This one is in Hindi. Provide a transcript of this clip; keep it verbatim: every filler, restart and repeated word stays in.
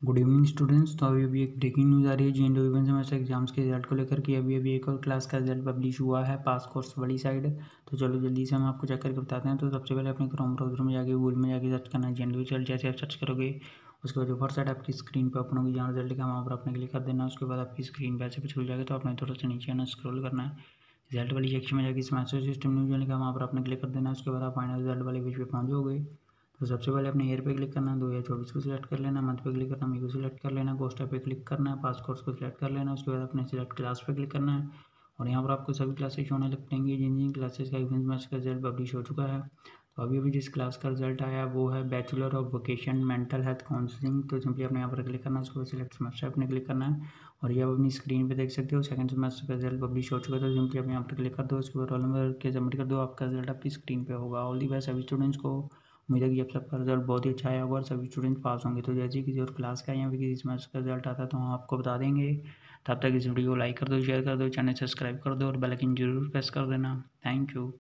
Good evening students. तो अभी अभी एक ब्रेकिंग न्यूज़ आ रही है जी एंड इवन सेमेस्टर एग्जाम्स के रिजल्ट को लेकर कि अभी अभी एक और क्लास का रिजल्ट पब्लिश हुआ है पास कोर्स वाली साइड। तो चलो जल्दी से हम आपको चेक करके बताते हैं। तो सबसे पहले अपने क्रोम ब्राउजर में जाके गूगल में जाके सर्च करना है जी एंड रिजल्ट। जैसे आप सर्च करोगे उसके बाद जो फर्स्ट साइड आपकी स्क्रीन पर ओपन होगी जहाँ रिजल्ट का वहाँ पर आपने क्लिक कर देना। उसके बाद आपकी स्क्रीन पर ऐसे कुछ खुल जाएगा। तो आपने थोड़ा सा नीचे आना स्क्रॉल करना है, रिजल्ट वाली सेक्शन में जाके स्मार्ट सिस्टम न्यूज़ लिखा वहाँ पर आपने क्लिक कर देना। उसके बाद आप फाइनल रिजल्ट वाले पेज पे पहुँच जाओगे। तो सबसे पहले अपने ईयर पे क्लिक करना है, दो हज़ार चौबीस को सिलेक्ट कर लेना, मंथ पे क्लिक करना, मई को सिलेक्ट कर लेना, कोस्टा पे क्लिक करना है, पास कोर्स को सिलेक्ट कर लेना। उसके बाद अपने सिलेक्ट क्लास पे क्लिक करना है और यहाँ पर आपको सभी क्लासेस होने लगेंगी जिन जिन क्लासेस का इवेंट मैच का रिजल्ट पब्लिश हो चुका है। तो अभी अभी जिस क्लास का रिजल्ट आया वो है bachelor of vocation mental health counselling. तो सिंपली अपने यहाँ पर क्लिक करना है, उसके बाद सिलेक्ट सेमेस्टर अपने क्लिक करना है और ये आप अपनी स्क्रीन पे देख सकते हो सेकंड सेमेस्टर का रिजल्ट पब्लिश हो चुका है। तो सिंपली आप यहाँ पर क्लिक कर दो, उसके बाद रोल नंबर के सबमिट कर दो, आपका रिजल्ट आपकी स्क्रीन पे होगा। ऑल दी बेस्ट सभी स्टूडेंट्स को। उम्मीद है कि अब सबका रिजल्ट बहुत ही अच्छा आया होगा और सभी स्टूडेंट पास होंगे। तो जैसे ही किसी और क्लास का या फिर किसी सेमेस्टर का रिजल्ट आता है तो हम आपको बता देंगे। तब तक इस वीडियो को लाइक कर दो, शेयर कर दो, चैनल सब्सक्राइब कर दो और बेल आइकन जरूर प्रेस कर देना। Thank you.